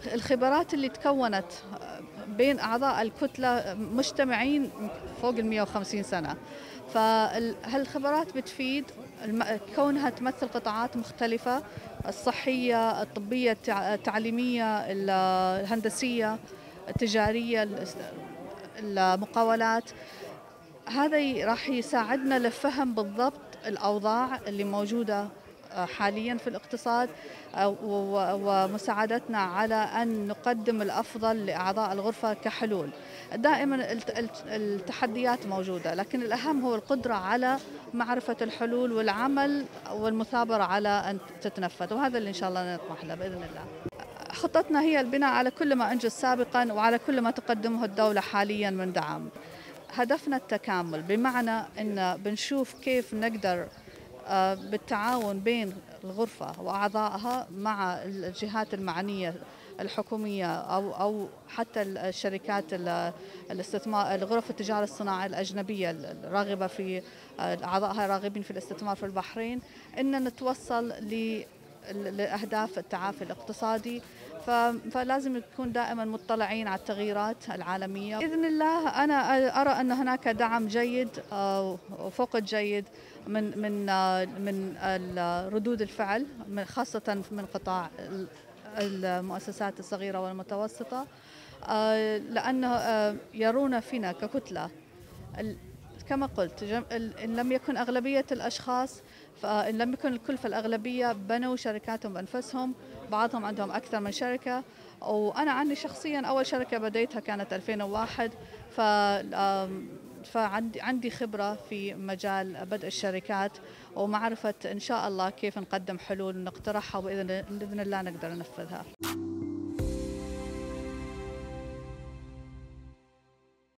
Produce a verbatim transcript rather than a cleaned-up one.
الخبرات اللي تكونت بين أعضاء الكتلة مجتمعين فوق ال مئة وخمسين سنة، فهالخبرات بتفيد كونها تمثل قطاعات مختلفة: الصحية، الطبية، التعليمية، الهندسية، التجارية، المقاولات. هذا راح يساعدنا لفهم بالضبط الأوضاع اللي موجودة حاليا في الاقتصاد، ومساعدتنا على أن نقدم الأفضل لأعضاء الغرفة كحلول. دائما التحديات موجودة، لكن الأهم هو القدرة على معرفة الحلول والعمل والمثابرة على أن تتنفذ، وهذا اللي إن شاء الله نطمح له بإذن الله. خطتنا هي البناء على كل ما أنجز سابقا وعلى كل ما تقدمه الدولة حاليا من دعم. هدفنا التكامل، بمعنى أن بنشوف كيف نقدر بالتعاون بين الغرفة وأعضائها مع الجهات المعنية الحكومية أو أو حتى الشركات الاستثمار، غرف التجارة الصناعية الأجنبية الراغبة في أعضائها راغبين في الاستثمار في البحرين، إن نتوصل لأهداف التعافي الاقتصادي. فلازم نكون دائما مطلعين على التغييرات العالمية بإذن الله. أنا أرى أن هناك دعم جيد وفوق الجيد من من من ردود الفعل، خاصة من قطاع المؤسسات الصغيرة والمتوسطة، لأنه يرون فينا ككتلة. كما قلت، إن لم يكن أغلبية الأشخاص، فإن لم يكن الكل، فالأغلبية بنوا شركاتهم بأنفسهم، بعضهم عندهم أكثر من شركة. وأنا عندي شخصياً أول شركة بديتها كانت ألفين وواحد، ف فعندي عندي خبرة في مجال بدء الشركات ومعرفة إن شاء الله كيف نقدم حلول ونقترحها، وبإذن بإذن الله نقدر ننفذها.